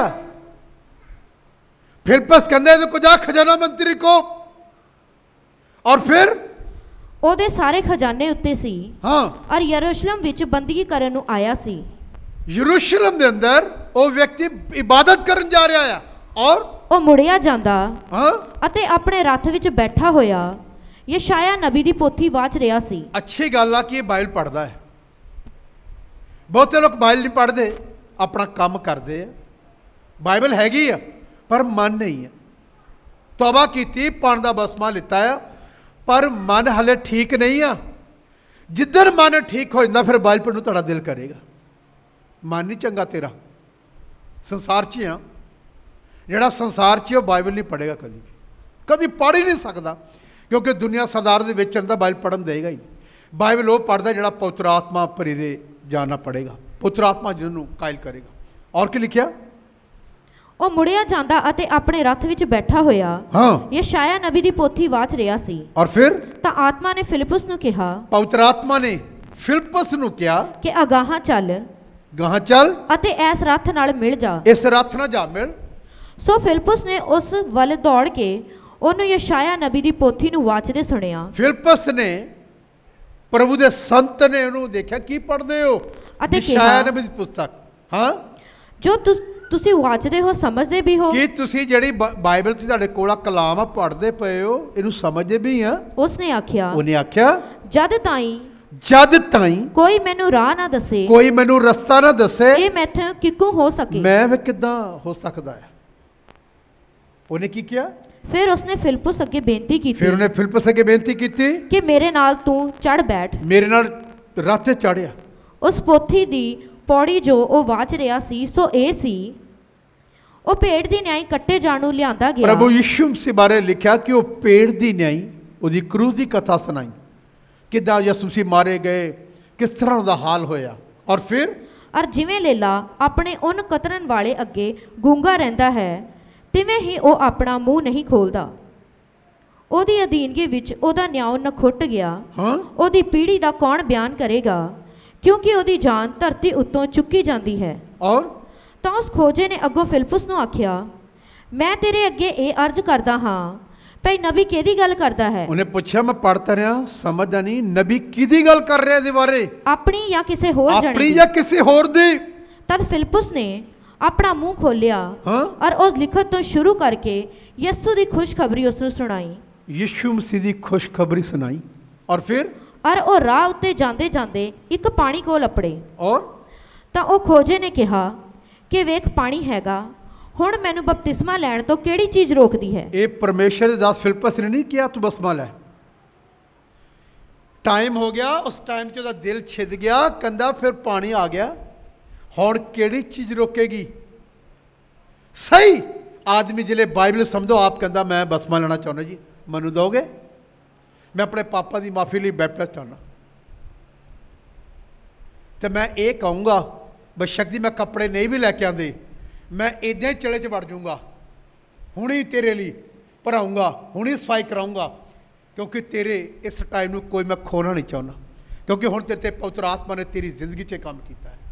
ਫਿਲਿਪਸ ਕਹਿੰਦੇ ਤੇ ਕੁਝ ਖਜ਼ਾਨਾ ਮੰਤਰੀ ਕੋ। ਔਰ ਫਿਰ ਉਹਦੇ ਸਾਰੇ ਖਜ਼ਾਨੇ ਉੱਤੇ ਸੀ। ਹਾਂ, ਔਰ ਯਰੂਸ਼ਲਮ ਵਿੱਚ ਬੰਦਗੀ ਕਰਨ ਨੂੰ ਆਇਆ ਸੀ। ਯਰੂਸ਼ਲਮ ਦੇ ਅੰਦਰ ਉਹ ਵਿਅਕਤੀ ਇਬਾਦਤ ਕਰਨ ਜਾ ਰਿਹਾ ਆ। ਔਰ ਉਹ ਮੁੜਿਆ ਜਾਂਦਾ ਹਾਂ ਅਤੇ ਆਪਣੇ ਰੱਥ ਵਿੱਚ ਬੈਠਾ ਹੋਇਆ ਯਸ਼ਾਇਆ ਨਬੀ ਦੀ ਪੋਥੀ ਵਾਚ ਰਿਹਾ ਸੀ। ਅੱਛੀ ਗੱਲ ਆ ਕਿ ਇਹ ਬਾਈਬਲ ਪੜ੍ਹਦਾ ਹੈ। ਬਹੁਤੇ ਲੋਕ ਬਾਈਬਲ ਨਹੀਂ ਪੜ੍ਹਦੇ, ਆਪਣਾ ਕੰਮ ਕਰਦੇ ਆ। ਬਾਈਬਲ ਹੈਗੀ ਆ ਪਰ ਮਨ ਨਹੀਂ ਹੈ। ਤੌਬਾ ਕੀਤੀ, ਪਾਣ ਦਾ ਬਸਮਾ ਲਿੱਤਾ ਆ, ਪਰ ਮਨ ਹਲੇ ਠੀਕ ਨਹੀਂ ਆ। ਜਿੱਦਣ ਮਨ ਠੀਕ ਹੋ ਜਾਂਦਾ ਫਿਰ ਬਾਈਬਲ ਪੜ੍ਹਨ ਨੂੰ ਤੁਹਾਡਾ ਦਿਲ ਕਰੇਗਾ। ਮਨ ਨਹੀਂ ਚੰਗਾ ਤੇਰਾ, ਸੰਸਾਰ 'ਚ ਆ। ਜਿਹੜਾ ਸੰਸਾਰ 'ਚ ਉਹ ਬਾਈਬਲ ਨਹੀਂ ਪੜ੍ਹੇਗਾ, ਕਦੀ ਪੜ੍ਹ ਹੀ ਨਹੀਂ ਸਕਦਾ, ਕਿਉਂਕਿ ਦੁਨੀਆ ਸਰਦਾਰ ਦੇ ਵਿੱਚ ਅੰਦਰ ਬਾਈਬਲ ਪੜ੍ਹਨ ਦੇਗਾ ਹੀ ਨਹੀਂ। ਬਾਈਬਲ ਉਹ ਪੜ੍ਹਦਾ ਜਿਹੜਾ ਪਵਿੱਤਰ ਆਤਮਾ ਪ੍ਰੇਰੇ ਜਾਣਾ ਪੜੇਗਾ, ਪੁੱਤਰ ਆਤਮਾ ਜਿਹਨੂੰ ਕਾਇਲ ਕਰੇਗਾ। ਔਰ ਕੀ ਲਿਖਿਆ, ਉਹ ਮੁੜਿਆ ਜਾਂਦਾ ਅਤੇ ਆਪਣੇ ਰੱਥ ਵਿੱਚ ਬੈਠਾ ਹੋਇਆ ਯਸ਼ਾਇਆ ਨਬੀ ਦੀ ਪੋਥੀ ਵਾਚ ਰਿਹਾ ਸੀ। ਔਰ ਫਿਰ ਤਾਂ ਆਤਮਾ ਨੇ ਫਿਲਿਪਸ ਨੂੰ ਕਿਹਾ, ਪਵਿੱਤਰ ਆਤਮਾ ਨੇ ਫਿਲਿਪਸ ਨੂੰ ਕਿਹਾ ਕਿ ਅਗਾਹਾਂ ਚੱਲ, ਗਾਹਾਂ ਚੱਲ ਅਤੇ ਇਸ ਰੱਥ ਨਾਲ ਮਿਲ ਜਾ। ਇਸ ਰੱਥ ਨਾਲ ਜਾ ਮਿਲ। ਸੋ ਫਿਲਿਪਸ ਨੇ ਉਸ ਵੱਲ ਦੌੜ ਕੇ ਉਹਨੂੰ ਯਸ਼ਾਇਆ ਨਬੀ ਦੀ ਪੋਥੀ ਨੂੰ ਵਾਚਦੇ ਸੁਣਿਆ। ਫਿਲਿਪਸ ਨੇ, ਪ੍ਰਭੂ ਦੇ ਸੰਤ ਨੇ ਉਹਨੂੰ ਦੇਖਿਆ, ਕੀ ਪੜ੍ਹਦੇ ਹੋ? ਅਤੇ ਯਸ਼ਾਇਆ ਕਿਹਾ, ਨਬੀ ਦੀ ਪੁਸਤਕ। ਹਾਂ, ਜੋ ਤੁਸੀਂ ਵਾਚਦੇ ਹੋ ਸਮਝਦੇ ਵੀ ਹੋ। ਕੀ ਤੁਸੀਂ ਜਿਹੜੀ ਬਾਈਬਲ 'ਚ ਤੁਹਾਡੇ ਕੋਲ ਆ ਕਲਾਮ ਆ ਪੜ੍ਹਦੇ ਪਏ ਹੋ, ਇਹਨੂੰ ਸਮਝਦੇ ਵੀ ਆ? ਉਸਨੇ ਆਖਿਆ, ਉਹਨੇ ਆਖਿਆ, ਜਦ ਤਾਈਂ ਜਦ ਤਾਈਂ ਕੋਈ ਮੈਨੂੰ ਰਾਹ ਨਾ ਦੱਸੇ, ਕੋਈ ਮੈਨੂੰ ਰਸਤਾ ਨਾ ਦੱਸੇ, ਇਹ ਮੈਥੋਂ ਕਿੱਕੂ ਹੋ ਸਕੇ। ਮੈਂ ਵੀ ਕਿੱਦਾਂ ਹੋ ਸਕਦਾ ਹੈ? ਉਹਨੇ ਕੀ ਕਿਹਾ? ਫਿਰ ਉਸਨੇ ਫਿਲਿਪੁਸ ਅੱਗੇ ਬੇਨਤੀ ਕੀਤੀ ਫਿਰ ਉਹਨੇ ਫਿਲਿਪਸ ਅੱਗੇ ਬੇਨਤੀ ਕੀਤੀ ਕਿ ਮੇਰੇ ਨਾਲ ਤੂੰ ਚੜ ਬੈਠ। ਮੇਰੇ ਨਾਲ ਰਾਹ ਤੇ ਚੜਿਆ। ਉਸ ਪੋਥੀ ਦੀ ਪੌੜੀ ਜੋ ਉਹ ਵਾਚ ਰਿਹਾ ਸੀ ਸੋ ਇਹ ਸੀ, ਉਹ ਪੇੜ ਦੀ ਨਿਆਈ ਕੱਟੇ ਜਾਣ ਨੂੰ ਲਿਆਂਦਾ ਗਿਆ। ਪ੍ਰਭੂ ਯਿਸੂ ਮਸੀਹ ਬਾਰੇ ਲਿਖਿਆ ਕਿ ਉਹ ਪੇੜ ਦੀ ਨਿਆਈ, ਉਹਦੀ ਕਰੂਜ਼ ਦੀ ਕਥਾ ਸੁਣਾਈ, ਕਿੱਦਾਂ ਯਿਸੂ ਮਸੀਹ ਮਾਰੇ ਗਏ, ਕਿਸ ਤਰ੍ਹਾਂ ਉਹਦਾ ਹਾਲ ਹੋਇਆ। ਔਰ ਫਿਰ ਔਰ ਜਿਵੇਂ ਲੇਲਾ ਆਪਣੇ ਉਹਨ ਕਤਰਨ ਵਾਲੇ ਅੱਗੇ ਗੂੰਗਾ ਰਹਿੰਦਾ ਹੈ, ਤਿਵੇਂ ਹੀ ਉਹ ਆਪਣਾ ਮੂੰਹ ਨਹੀਂ ਖੋਲਦਾ। ਉਹਦੀ ਅਧੀਨਗੀ ਵਿੱਚ ਉਹਦਾ ਨਿਆਂ ਨਖੁੱਟ ਗਿਆ। ਹਾਂ, ਉਹਦੀ ਪੀੜ੍ਹੀ ਦਾ ਕੌਣ ਬਿਆਨ ਕਰੇਗਾ, ਕਿਉਂਕਿ ਉਹਦੀ ਜਾਨ ਧਰਤੀ ਉੱਤੋਂ ਚੁੱਕੀ ਜਾਂਦੀ ਹੈ। ਔਰ ਤਾਂ ਉਸ ਖੋਜੇ ਨੇ ਅੱਗੋਂ ਫਿਲਿਪੁਸ ਨੂੰ ਆਖਿਆ, ਮੈਂ ਤੇਰੇ ਅੱਗੇ ਇਹ ਅਰਜ਼ ਕਰਦਾ ਹਾਂ, ਭਈ ਨਬੀ ਕਿਹਦੀ ਗੱਲ ਕਰਦਾ ਹੈ? ਉਹਨੇ ਪੁੱਛਿਆ, ਮੈਂ ਪੜ੍ਹਤਾ ਰਿਹਾ, ਸਮਝਦਾ ਨਹੀਂ, ਨਬੀ ਕਿਹਦੀ ਗੱਲ ਕਰ ਰਿਹਾ ਇਹਦੇ ਬਾਰੇ? ਆਪਣੀ ਜਾਂ ਕਿਸੇ ਹੋਰ ਜਣੇ ਆਪਣੀ ਦੀ? ਜਾਂ ਕਿਸੇ ਹੋਰ ਦੀ? ਤਦ ਫਿਲਿਪੁਸ ਨੇ ਆਪਣਾ ਮੂੰਹ ਖੋਲਿਆ ਹਾਂ, ਔਰ ਉਸ ਲਿਖਤ ਤੋਂ ਸ਼ੁਰੂ ਕਰਕੇ ਯਿਸੂ ਦੀ ਖੁਸ਼ਖਬਰੀ ਉਸ ਨੂੰ ਸੁਣਾਈ। ਯਿਸੂ ਮਸੀਹ ਦੀ ਖੁਸ਼ਖਬਰੀ ਸੁਣਾਈ। ਔਰ ਫਿਰ ਔਰ ਉਹ ਰਾਹ ਉੱਤੇ ਜਾਂਦੇ ਜਾਂਦੇ ਇੱਕ ਪਾਣੀ ਕੋਲ ਅਪੜੇ। ਔਰ ਤਾਂ ਉਹ ਖੋਜੇ ਨੇ ਕਿਹਾ ਕਿ ਵੇਖ ਪਾਣੀ ਹੈਗਾ, ਹੁਣ ਮੈਨੂੰ ਬਪਤਿਸਮਾ ਲੈਣ ਤੋਂ ਕਿਹੜੀ ਚੀਜ਼ ਰੋਕਦੀ ਹੈ? ਇਹ ਪਰਮੇਸ਼ਰ ਦੇ ਦਾਸ ਫਿਲਿਪਸ ਨੇ ਨਹੀਂ ਕਿਹਾ ਤੂੰ ਬਪਤਿਸਮਾ ਲੈ। ਟਾਈਮ ਹੋ ਗਿਆ, ਉਸ ਟਾਈਮ 'ਚ ਉਹਦਾ ਦਿਲ ਛਿਦ ਗਿਆ, ਕਹਿੰਦਾ ਫਿਰ ਪਾਣੀ ਆ ਗਿਆ, ਹੁਣ ਕਿਹੜੀ ਚੀਜ਼ ਰੋਕੇਗੀ? ਸਹੀ ਆਦਮੀ ਜਿਹੜੇ ਬਾਈਬਲ ਸਮਝੋ ਆਪ ਕਹਿੰਦਾ ਮੈਂ ਬਪਤਿਸਮਾ ਲੈਣਾ ਚਾਹੁੰਦਾ ਜੀ, ਮੈਨੂੰ ਦੋਗੇ? ਮੈਂ ਆਪਣੇ ਪਾਪਾ ਦੀ ਮਾਫੀ ਲਈ ਬੈਪਟਿਸਟ ਚਾਹੁੰਦਾ। ਤੇ ਮੈਂ ਇਹ ਕਹੂੰਗਾ ਬਸ਼ੱਕ ਮੈਂ ਕੱਪੜੇ ਨਹੀਂ ਵੀ ਲੈ ਕੇ ਆਂਦੇ, ਮੈਂ ਇੱਦਾਂ ਹੀ ਚਲੇ 'ਚ ਵੜ ਜਾਊਂਗਾ, ਹੁਣੀ ਤੇਰੇ ਲਈ ਭਰਾਊਂਗਾ, ਹੁਣੀ ਸਫਾਈ ਕਰਾਊਂਗਾ, ਕਿਉਂਕਿ ਤੇਰੇ ਇਸ ਟਾਈਮ ਨੂੰ ਕੋਈ ਮੈਂ ਖੋਣਾ ਨਹੀਂ ਚਾਹੁੰਦਾ, ਕਿਉਂਕਿ ਹੁਣ ਤੇਰੇ ਤੇ ਪਵਿੱਤਰ ਆਤਮਾ ਨੇ ਤੇਰੀ ਜ਼ਿੰਦਗੀ 'ਚ ਕੰਮ ਕੀਤਾ ਹੈ।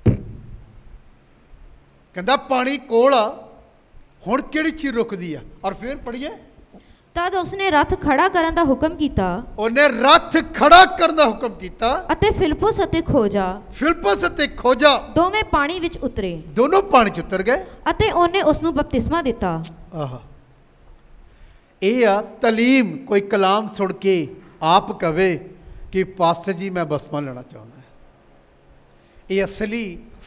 ਕਹਿੰਦਾ ਪਾਣੀ ਕੋਲ ਆ, ਹੁਣ ਕਿਹੜੀ ਚੀਜ਼ ਰੁਕਦੀ ਆ? ਔਰ ਫਿਰ ਪੜ੍ਹੀਏ, ਤਦ ਉਸਨੇ ਰੱਥ ਖੜਾ ਕਰਨ ਦਾ ਹੁਕਮ ਕੀਤਾ। ਉਹਨੇ ਰੱਥ ਖੜਾ ਕਰਨ ਦਾ ਹੁਕਮ ਕੀਤਾ ਅਤੇ ਫਿਲਿਪੁਸ ਅਤੇ ਖੋਜਾ ਫਿਲਿਪਸ ਅਤੇ ਖੋਜਾ ਦੋਵੇਂ ਪਾਣੀ ਵਿੱਚ ਉਤਰੇ ਦੋਨੋਂ ਪਾਣੀ 'ਚ ਉਤਰ ਗਏ ਅਤੇ ਉਹਨੇ ਉਸ ਨੂੰ ਬਪਤਿਸਮਾ ਦਿੱਤਾ। ਆਹ, ਇਹ ਆ ਤਾਲੀਮ। ਕੋਈ ਕਲਾਮ ਸੁਣ ਕੇ ਆਪ ਕਵੇ ਕਿ ਪਾਸਟਰ ਜੀ ਮੈਂ ਬਪਤਿਸਮਾ ਲੈਣਾ ਚਾਹੁੰਦਾ। ਇਹ ਅਸਲੀ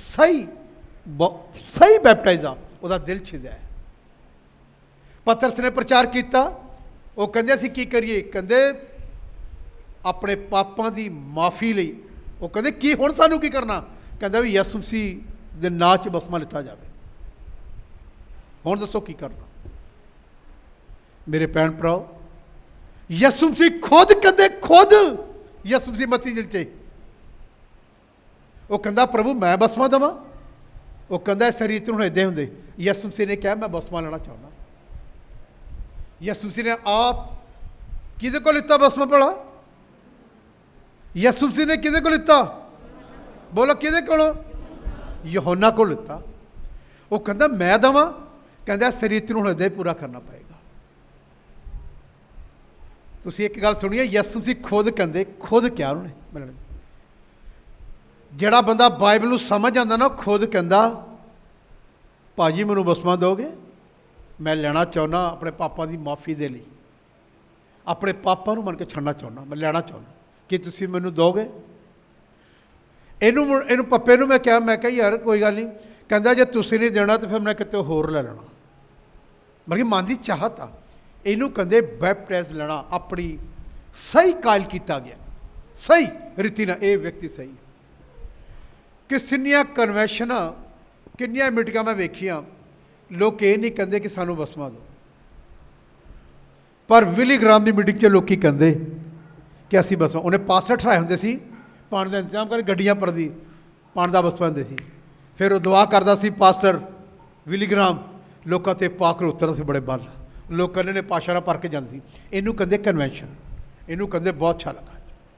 ਸਹੀ ਬੈਪਟਾਈਜ਼ ਆ, ਉਹਦਾ ਦਿਲ ਛਿਦਿਆ ਹੈ। ਪਤਰਸ ਨੇ ਪ੍ਰਚਾਰ ਕੀਤਾ, ਉਹ ਕਹਿੰਦੇ ਅਸੀਂ ਕੀ ਕਰੀਏ? ਕਹਿੰਦੇ ਆਪਣੇ ਪਾਪਾਂ ਦੀ ਮਾਫੀ ਲਈ। ਉਹ ਕਹਿੰਦੇ ਕੀ ਹੁਣ ਸਾਨੂੰ ਕੀ ਕਰਨਾ? ਕਹਿੰਦਾ ਵੀ ਯਿਸੂ ਮਸੀਹ ਦੇ ਨਾਂ 'ਚ ਬਪਤਿਸਮਾ ਲਿੱਤਾ ਜਾਵੇ। ਹੁਣ ਦੱਸੋ ਕੀ ਕਰਨਾ? ਮੇਰੇ ਭੈਣ ਭਰਾਓ, ਯਿਸੂ ਮਸੀਹ ਖੁਦ ਕਹਿੰਦੇ, ਖੁਦ ਯਿਸੂ ਮਸੀਹ ਦਿਲ 'ਚ ਉਹ ਕਹਿੰਦਾ ਪ੍ਰਭੂ ਮੈਂ ਬਪਤਿਸਮਾ ਦੇਵਾਂ? ਉਹ ਕਹਿੰਦਾ ਸਰੀਰ 'ਚ ਹੁਣ ਇੱਦਾਂ ਹੁੰਦੇ। ਯਿਸੂ ਮਸੀਹ ਨੇ ਕਿਹਾ ਮੈਂ ਬਪਤਿਸਮਾ ਲੈਣਾ ਚਾਹੁੰਦਾ। ਯਿਸੂ ਮਸੀਹ ਨੇ ਆਪ ਕਿਹਦੇ ਕੋਲ ਲਿੱਤਾ ਬਪਤਿਸਮਾ? ਭਲਾ ਯਿਸੂ ਮਸੀਹ ਨੇ ਕਿਹਦੇ ਕੋਲ ਲਿੱਤਾ? ਬੋਲੋ ਕਿਹਦੇ ਕੋਲੋਂ? ਯਹੋਨਾ ਕੋਲ ਲਿੱਤਾ। ਉਹ ਕਹਿੰਦਾ ਮੈਂ ਦੇਵਾਂ? ਕਹਿੰਦਾ ਸਰੀਰ ਨੂੰ ਹੁਣ ਇੱਦਾਂ ਹੀ ਪੂਰਾ ਕਰਨਾ ਪਏਗਾ। ਤੁਸੀਂ ਇੱਕ ਗੱਲ ਸੁਣੀਏ, ਯਿਸੂ ਮਸੀਹ ਖੁਦ ਕਹਿੰਦੇ, ਖੁਦ ਕਿਹਾ ਉਹਨੇ ਮਿਲਣ। ਜਿਹੜਾ ਬੰਦਾ ਬਾਈਬਲ ਨੂੰ ਸਮਝ ਆਉਂਦਾ ਨਾ, ਖੁਦ ਕਹਿੰਦਾ ਭਾਜੀ ਮੈਨੂੰ ਬਪਤਿਸਮਾ ਦਿਓਗੇ? ਮੈਂ ਲੈਣਾ ਚਾਹੁੰਦਾ ਆਪਣੇ ਪਾਪਾ ਦੀ ਮਾਫੀ ਦੇ ਲਈ, ਆਪਣੇ ਪਾਪਾ ਨੂੰ ਮੰਨ ਕੇ ਛੱਡਣਾ ਚਾਹੁੰਦਾ, ਮੈਂ ਲੈਣਾ ਚਾਹੁੰਦਾ, ਕੀ ਤੁਸੀਂ ਮੈਨੂੰ ਦਿਓਗੇ? ਇਹਨੂੰ ਪੱਪੇ ਨੂੰ ਮੈਂ ਕਿਹਾ, ਮੈਂ ਕਿਹਾ ਯਾਰ ਕੋਈ ਗੱਲ ਨਹੀਂ। ਕਹਿੰਦਾ ਜੇ ਤੁਸੀਂ ਨਹੀਂ ਦੇਣਾ ਤਾਂ ਫਿਰ ਮੈਂ ਕਿਤੇ ਹੋਰ ਲੈ ਲੈਣਾ। ਮਤਲਬ ਕਿ ਮਨ ਦੀ ਚਾਹਤ ਆ। ਇਹਨੂੰ ਕਹਿੰਦੇ ਬੈਪਟਾਈਜ਼ ਲੈਣਾ ਆਪਣੀ ਸਹੀ ਕਾਇਲ ਕੀਤਾ ਗਿਆ, ਸਹੀ ਰੀਤੀ ਨਾਲ। ਇਹ ਵਿਅਕਤੀ ਸਹੀ ਕਿੰਨੀਆਂ ਕਨਵੈਨਸ਼ਨਾਂ, ਕਿੰਨੀਆਂ ਮੀਟਿੰਗਾਂ ਮੈਂ ਵੇਖੀਆਂ, ਲੋਕ ਇਹ ਨਹੀਂ ਕਹਿੰਦੇ ਕਿ ਸਾਨੂੰ ਬਪਤਿਸਮਾ ਦਿਓ, ਪਰ ਵਿਲੀ ਗ੍ਰਾਮ ਦੀ ਮੀਟਿੰਗ 'ਚ ਲੋਕੀ ਕਹਿੰਦੇ ਕਿ ਅਸੀਂ ਬਪਤਿਸਮਾ। ਉਹਨੇ ਪਾਸਟਰ ਠਹਿਰਾਏ ਹੁੰਦੇ ਸੀ, ਪਾਣੀ ਦਾ ਇੰਤਜ਼ਾਮ ਕਰ, ਗੱਡੀਆਂ ਭਰਦੀ, ਪਾਣੀ ਦਾ ਬਪਤਿਸਮਾ ਦਿੰਦੇ ਸੀ। ਫਿਰ ਉਹ ਦੁਆ ਕਰਦਾ ਸੀ ਪਾਸਟਰ ਵਿਲੀ ਗ੍ਰਾਮ, ਲੋਕਾਂ 'ਤੇ ਪਾਕ ਉਤਰਦਾ ਸੀ ਬੜੇ ਬਲ, ਲੋਕਾਂ ਨੇ ਪਾਸ਼ਾਰਾ ਭਰ ਕੇ ਜਾਂਦੇ ਸੀ। ਇਹਨੂੰ ਕਹਿੰਦੇ ਕਨਵੈਨਸ਼ਨ, ਇਹਨੂੰ ਕਹਿੰਦੇ ਬਹੁਤ ਅੱਛਾ ਲੱਗਾ।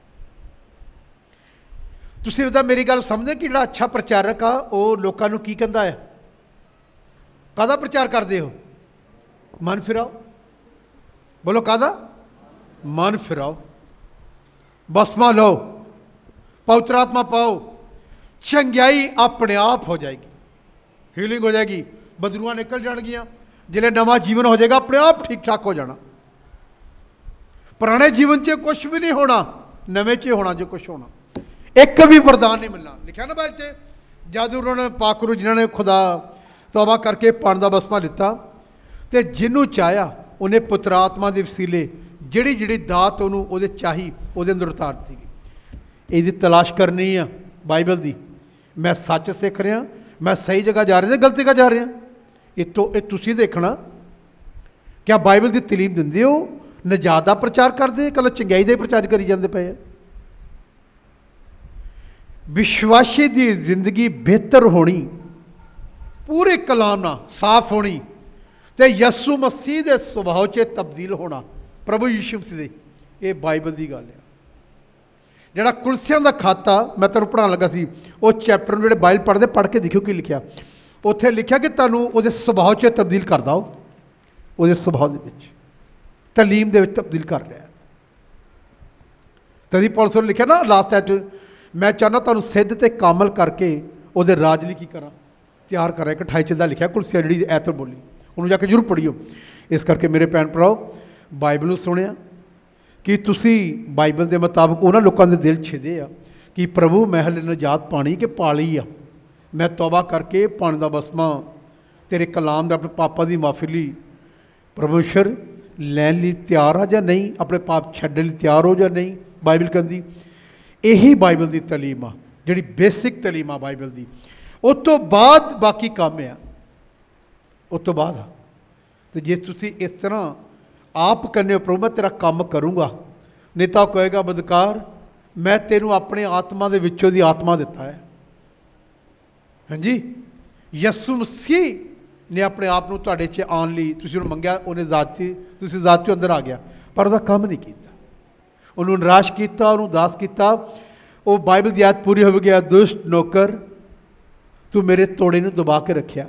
ਤੁਸੀਂ ਉਹਦਾ ਮੇਰੀ ਗੱਲ ਸਮਝਦੇ ਕਿ ਜਿਹੜਾ ਅੱਛਾ ਪ੍ਰਚਾਰਕ ਆ ਉਹ ਲੋਕਾਂ ਨੂੰ ਕੀ ਕਹਿੰਦਾ ਹੈ? ਕਾਹਦਾ ਪ੍ਰਚਾਰ ਕਰਦੇ ਹੋ? ਮਨ ਫਿਰਾਓ। ਬੋਲੋ ਕਾਹਦਾ? ਮਨ ਫਿਰਾਓ, ਬਪਤਿਸਮਾ ਲਓ, ਪਵਿੱਤਰ ਆਤਮਾ ਪਾਓ, ਚੰਗਿਆਈ ਆਪਣੇ ਆਪ ਹੋ ਜਾਏਗੀ, ਹੀਲਿੰਗ ਹੋ ਜਾਏਗੀ, ਬਦਲੂਆਂ ਨਿਕਲ ਜਾਣਗੀਆਂ। ਜਿਹੜੇ ਨਵਾਂ ਜੀਵਨ ਹੋ ਜਾਏਗਾ, ਆਪਣੇ ਆਪ ਠੀਕ ਠਾਕ ਹੋ ਜਾਣਾ। ਪੁਰਾਣੇ ਜੀਵਨ 'ਚ ਕੁਝ ਵੀ ਨਹੀਂ ਹੋਣਾ, ਨਵੇਂ 'ਚ ਹੋਣਾ ਜੋ ਕੁਝ ਹੋਣਾ। ਇੱਕ ਵੀ ਵਰਦਾਨ ਨਹੀਂ ਮਿਲਣਾ। ਲਿਖਿਆ ਨਾ ਬਾਈਬਲ 'ਚ, ਜਦ ਉਹਨਾਂ ਨੇ ਪਾਕ ਰੂ ਜਿਨ੍ਹਾਂ ਨੇ ਖੁਦਾ ਤੌਬਾ ਕਰਕੇ ਪਾਣ ਦਾ ਬਸਮਾ ਲਿੱਤਾ, ਤੇ ਜਿਹਨੂੰ ਚਾਹਿਆ ਉਹਨੇ ਪੁੱਤਰ ਆਤਮਾ ਦੇ ਵਸੀਲੇ ਜਿਹੜੀ ਜਿਹੜੀ ਦਾਤ ਉਹਨੂੰ ਉਹਦੇ ਚਾਹੀ ਉਹਦੇ ਅੰਦਰ ਉਤਾਰ ਦਿੱਤੀ ਗਈ। ਇਹਦੀ ਤਲਾਸ਼ ਕਰਨੀ ਆ ਬਾਈਬਲ ਦੀ। ਮੈਂ ਸੱਚ ਸਿੱਖ ਰਿਹਾ, ਮੈਂ ਸਹੀ ਜਗ੍ਹਾ ਜਾ ਰਿਹਾ ਜਾਂ ਗਲਤ ਜਗ੍ਹਾ ਜਾ ਰਿਹਾ, ਇਹ ਤੁਸੀਂ ਦੇਖਣਾ। ਕਿਆ ਬਾਈਬਲ ਦੀ ਤਲੀਮ ਦਿੰਦੇ ਹੋ? ਨਜਾਤ ਦਾ ਪ੍ਰਚਾਰ ਕਰਦੇ, ਕੱਲ ਚੰਗਿਆਈ ਦਾ ਪ੍ਰਚਾਰ ਕਰੀ ਜਾਂਦੇ ਪਏ ਆ। ਵਿਸ਼ਵਾਸੀ ਦੀ ਜ਼ਿੰਦਗੀ ਬਿਹਤਰ ਹੋਣੀ, ਪੂਰੇ ਕਲਾਮ ਨਾਲ ਸਾਫ਼ ਹੋਣੀ, ਤੇ ਯਿਸੂ ਮਸੀਹ ਦੇ ਸੁਭਾਅ 'ਚ ਤਬਦੀਲ ਹੋਣਾ, ਪ੍ਰਭੂ ਯੀਸ਼ੂ ਮਸੀਹ ਦੇ। ਇਹ ਬਾਈਬਲ ਦੀ ਗੱਲ ਆ। ਜਿਹੜਾ ਕੁਲਸੀਆਂ ਦਾ ਖਾਤਾ ਮੈਂ ਤੁਹਾਨੂੰ ਪੜ੍ਹਾਉਣ ਲੱਗਾ ਸੀ, ਉਹ ਚੈਪਟਰ ਨੂੰ ਜਿਹੜੇ ਬਾਈਬਲ ਪੜ੍ਹਦੇ ਪੜ੍ਹ ਕੇ ਦੇਖਿਓ ਕੀ ਲਿਖਿਆ। ਉੱਥੇ ਲਿਖਿਆ ਕਿ ਤੁਹਾਨੂੰ ਉਹਦੇ ਸੁਭਾਅ 'ਚ ਤਬਦੀਲ ਕਰਦਾ, ਉਹਦੇ ਸੁਭਾਅ ਦੇ ਵਿੱਚ, ਤਾਲੀਮ ਦੇ ਵਿੱਚ ਤਬਦੀਲ ਕਰ ਰਿਹਾ। ਤਦੀ ਪੌਲੁਸ ਨੇ ਲਿਖਿਆ ਨਾ ਲਾਸਟ ਐਚ, ਮੈਂ ਚਾਹੁੰਦਾ ਤੁਹਾਨੂੰ ਸਿੱਧ ਤੇ ਕਾਮਲ ਕਰਕੇ ਉਹਦੇ ਰਾਜ ਲਈ ਕੀ ਕਰਾਂ, ਤਿਆਰ ਕਰਾਂ। 28 'ਚ ਦਾ ਲਿਖਿਆ ਕੁਲਸੀਆਂ ਜਿਹੜੀ ਐਤ ਬੋਲੀ, ਉਹਨੂੰ ਜਾ ਕੇ ਜ਼ਰੂਰ ਪੜ੍ਹਿਓ। ਇਸ ਕਰਕੇ ਮੇਰੇ ਭੈਣ ਭਰਾਓ, ਬਾਈਬਲ ਨੂੰ ਸੁਣਿਆ ਕਿ ਤੁਸੀਂ ਬਾਈਬਲ ਦੇ ਮੁਤਾਬਕ ਉਹਨਾਂ ਲੋਕਾਂ ਦੇ ਦਿਲ ਛਿਦੇ ਆ ਕਿ ਪ੍ਰਭੂ ਮੈਂ ਹਲੇ ਨਜਾਤ ਪਾਣੀ ਕਿ ਪਾ ਲਈ ਆ, ਮੈਂ ਤੌਬਾ ਕਰਕੇ ਪਾਣ ਦਾ ਬਸਮਾ ਤੇਰੇ ਕਲਾਮ ਦਾ ਆਪਣੇ ਪਾਪਾਂ ਦੀ ਮਾਫੀ ਲਈ ਪਰਮੇਸ਼ਰ ਲੈਣ ਲਈ ਤਿਆਰ ਆ ਜਾਂ ਨਹੀਂ, ਆਪਣੇ ਪਾਪ ਛੱਡਣ ਲਈ ਤਿਆਰ ਹੋ ਜਾਂ ਨਹੀਂ। ਬਾਈਬਲ ਕਹਿੰਦੀ ਇਹੀ ਬਾਈਬਲ ਦੀ ਤਾਲੀਮ ਆ, ਜਿਹੜੀ ਬੇਸਿਕ ਤਾਲੀਮ ਆ ਬਾਈਬਲ ਦੀ। ਉਸ ਤੋਂ ਬਾਅਦ ਬਾਕੀ ਕੰਮ ਆ, ਉਸ ਤੋਂ ਬਾਅਦ ਆ। ਅਤੇ ਜੇ ਤੁਸੀਂ ਇਸ ਤਰ੍ਹਾਂ ਆਪ ਕਹਿੰਦੇ ਹੋ ਪ੍ਰਭੂ ਮੈਂ ਤੇਰਾ ਕੰਮ ਕਰੂੰਗਾ, ਨਹੀਂ ਤਾਂ ਕਹੇਗਾ ਬਦਕਾਰ ਮੈਂ ਤੈਨੂੰ ਆਪਣੇ ਆਤਮਾ ਦੇ ਵਿੱਚੋਂ ਦੀ ਆਤਮਾ ਦਿੱਤਾ ਹੈ। ਹਾਂਜੀ, ਯਿਸੂ ਮਸੀਹ ਨੇ ਆਪਣੇ ਆਪ ਨੂੰ ਤੁਹਾਡੇ 'ਚ ਆਉਣ ਲਈ ਤੁਸੀਂ ਉਹਨੂੰ ਮੰਗਿਆ, ਉਹਨੇ ਜ਼ਾਤੀ, ਤੁਸੀਂ ਜ਼ਾਤ 'ਚੋਂ ਅੰਦਰ ਆ ਗਿਆ, ਪਰ ਉਹਦਾ ਕੰਮ ਨਹੀਂ ਕੀਤਾ, ਉਹਨੂੰ ਨਿਰਾਸ਼ ਕੀਤਾ, ਉਹਨੂੰ ਉਦਾਸ ਕੀਤਾ। ਉਹ ਬਾਈਬਲ ਦੀ ਆਇਤ ਪੂਰੀ ਹੋ ਗਿਆ, ਦੁਸ਼ਟ ਨੌਕਰ ਤੂੰ ਮੇਰੇ ਤੋੜੇ ਨੂੰ ਦਬਾ ਕੇ ਰੱਖਿਆ।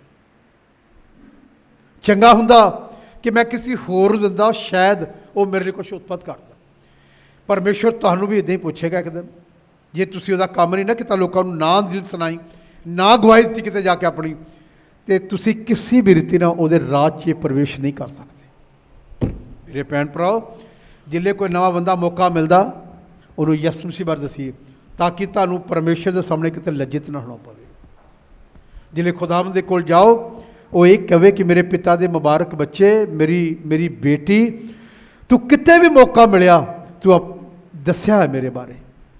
ਚੰਗਾ ਹੁੰਦਾ ਕਿ ਮੈਂ ਕਿਸੇ ਹੋਰ ਨੂੰ ਦਿੰਦਾ, ਸ਼ਾਇਦ ਉਹ ਮੇਰੇ ਲਈ ਕੁਛ ਉਤਪਤ ਕਰਦਾ। ਪਰਮੇਸ਼ਰ ਤੁਹਾਨੂੰ ਵੀ ਇੱਦਾਂ ਹੀ ਪੁੱਛੇਗਾ ਇੱਕ ਦਿਨ, ਜੇ ਤੁਸੀਂ ਉਹਦਾ ਕੰਮ ਨਹੀਂ ਨਾ ਕੀਤਾ, ਲੋਕਾਂ ਨੂੰ ਨਾ ਦਿਲ ਸੁਣਾਈ, ਨਾ ਗਵਾਹੀ ਦਿੱਤੀ ਕਿਤੇ ਜਾ ਕੇ ਆਪਣੀ, ਤੇ ਤੁਸੀਂ ਕਿਸੇ ਵੀ ਰੀਤੀ ਨਾਲ ਉਹਦੇ ਰਾਜ 'ਚ ਪ੍ਰਵੇਸ਼ ਨਹੀਂ ਕਰ ਸਕਦੇ। ਮੇਰੇ ਭੈਣ ਭਰਾਓ, ਜਿੱਲੇ ਕੋਈ ਨਵਾਂ ਬੰਦਾ ਮੌਕਾ ਮਿਲਦਾ ਉਹਨੂੰ ਯਿਸੂ ਮਸੀਹ ਬਾਰੇ ਦੱਸੀਏ, ਤਾਂ ਕਿ ਤੁਹਾਨੂੰ ਪਰਮੇਸ਼ਰ ਦੇ ਸਾਹਮਣੇ ਕਿਤੇ ਲੱਜਿਤ ਨਾ ਹੋਣਾ ਪਵੇ। ਜਿੱਲੇ ਖੁਦਾਵੰਦ ਦੇ ਕੋਲ ਜਾਓ, ਉਹ ਇਹ ਕਹੇ ਕਿ ਮੇਰੇ ਪਿਤਾ ਦੇ ਮੁਬਾਰਕ ਬੱਚੇ, ਮੇਰੀ ਬੇਟੀ, ਤੂੰ ਕਿਤੇ ਵੀ ਮੌਕਾ ਮਿਲਿਆ ਤੂੰ ਦੱਸਿਆ ਹੈ ਮੇਰੇ ਬਾਰੇ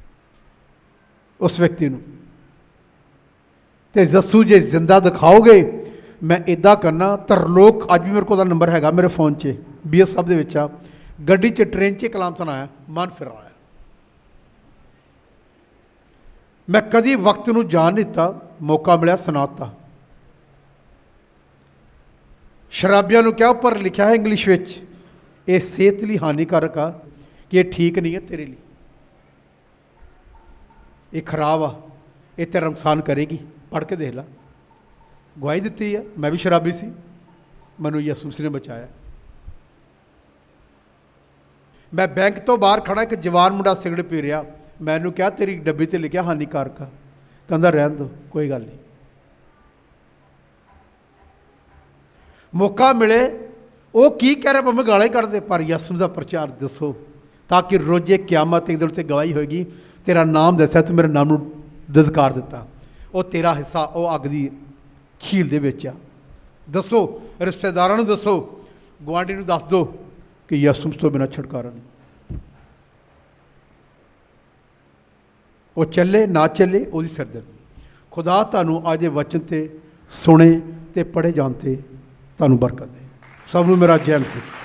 ਉਸ ਵਿਅਕਤੀ ਨੂੰ, ਤੇ ਯਿਸੂ ਜੇ ਜ਼ਿੰਦਾ ਦਿਖਾਓਗੇ ਮੈਂ ਇੱਦਾਂ ਕਰਨਾ। ਤਰਲੋਕ ਅੱਜ ਵੀ ਮੇਰੇ ਕੋਲ ਦਾ ਨੰਬਰ ਹੈਗਾ ਮੇਰੇ ਫ਼ੋਨ 'ਚ, BS ਸਾਹਿਬ ਦੇ ਵਿੱਚ ਆ, ਗੱਡੀ 'ਚ ਟ੍ਰੇਨ 'ਚ ਕਲਾਮ ਸੁਣਾਇਆ, ਮਨ ਫਿਰ ਆਇਆ। ਮੈਂ ਕਦੀ ਵਕਤ ਨੂੰ ਜਾਣ ਨਹੀਂ ਦਿੱਤਾ, ਮੌਕਾ ਮਿਲਿਆ ਸੁਣਾਤਾ। ਸ਼ਰਾਬੀਆਂ ਨੂੰ ਕਿਹਾ, ਉੱਪਰ ਲਿਖਿਆ ਹੈ ਇੰਗਲਿਸ਼ ਵਿੱਚ, ਇਹ ਸਿਹਤ ਲਈ ਹਾਨੀਕਾਰਕ ਆ, ਕਿ ਇਹ ਠੀਕ ਨਹੀਂ ਹੈ ਤੇਰੇ ਲਈ, ਇਹ ਖਰਾਬ ਆ, ਇਹ ਤੇਰਾ ਨੁਕਸਾਨ ਕਰੇਗੀ। ਪੜ੍ਹ ਕੇ ਦੇਖ ਲਾ, ਗਵਾਹੀ ਦਿੱਤੀ ਆ। ਮੈਂ ਵੀ ਸ਼ਰਾਬੀ ਸੀ, ਮੈਨੂੰ ਯਿਸੂ ਮਸੀਹ ਨੇ ਬਚਾਇਆ। ਮੈਂ ਬੈਂਕ ਤੋਂ ਬਾਹਰ ਖੜਾ, ਇੱਕ ਜਵਾਨ ਮੁੰਡਾ ਸਿਗਰਟ ਪੀ ਰਿਹਾ, ਮੈਨੂੰ ਕਿਹਾ ਤੇਰੀ ਡੱਬੀ 'ਤੇ ਲਿਖਿਆ ਹਾਨੀਕਾਰਕ ਆ, ਕਹਿੰਦਾ ਰਹਿਣ ਦਿਓ ਕੋਈ ਗੱਲ ਨਹੀਂ। ਮੌਕਾ ਮਿਲੇ ਉਹ ਕੀ ਕਹਿ ਰਿਹਾ, ਭਾਵੇਂ ਗਾਲਾਂ ਹੀ ਕੱਢਦੇ, ਪਰ ਯਿਸੂ ਦਾ ਪ੍ਰਚਾਰ ਦੱਸੋ, ਤਾਂ ਕਿ ਰੋਜ਼ੇ ਕਿਆਮਤ ਇੱਕ ਦਿਨ 'ਤੇ ਗਵਾਹੀ ਹੋਏਗੀ, ਤੇਰਾ ਨਾਮ ਦੱਸਿਆ ਤੇ ਮੇਰੇ ਨਾਮ ਨੂੰ ਦਦਕਾਰ ਦਿੱਤਾ, ਉਹ ਤੇਰਾ ਹਿੱਸਾ ਉਹ ਅੱਗ ਦੀ ਝੀਲ ਦੇ ਵਿੱਚ ਆ। ਦੱਸੋ, ਰਿਸ਼ਤੇਦਾਰਾਂ ਨੂੰ ਦੱਸੋ, ਗੁਆਂਢੀ ਨੂੰ ਦੱਸ ਦਿਓ ਕਿ ਯਿਸੂ ਤੋਂ ਬਿਨਾਂ ਛੁਟਕਾਰਾ ਨਹੀਂ। ਉਹ ਚੱਲੇ ਨਾ ਚੱਲੇ ਉਹਦੀ ਸਿਰਦਰਦੀ। ਖੁਦਾ ਤੁਹਾਨੂੰ ਅੱਜ ਦੇ ਵਚਨ 'ਤੇ ਸੁਣੇ ਅਤੇ ਪੜ੍ਹੇ ਜਾਣ 'ਤੇ ਤੁਹਾਨੂੰ ਬਰਕਤ ਦੇ। ਸਭ ਨੂੰ ਮੇਰਾ ਜੈ ਮਸੀਹ।